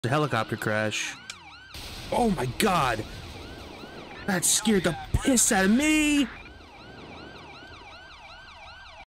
The helicopter crash. Oh my god! That scared the piss out of me!